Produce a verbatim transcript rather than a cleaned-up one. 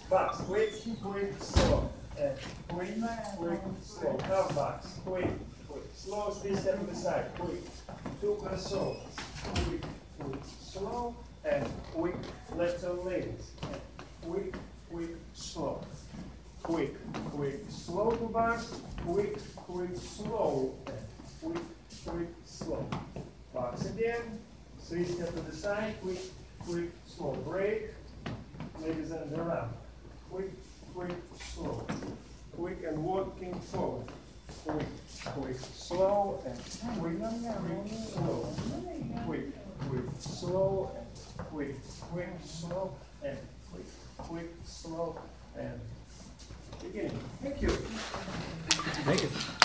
Box, quick, quick, slow. And quick, quick, slow. Half box, quick, quick. Slow, three step to the side, quick. Two parasols, quick, quick, slow. And quick, left turn ladies. And quick, quick, slow. Quick, quick, slow to box. Quick, quick, slow. And quick, quick, slow. Box again. Three step to the side, quick, quick, slow. Break. Ladies and around. Quick, quick, slow. Quick and walking forward. Quick, quick, slow, and quick, quick, slow. Quick, quick, slow, and quick, quick, slow, and quick, quick, slow, and beginning. Thank you. Thank you.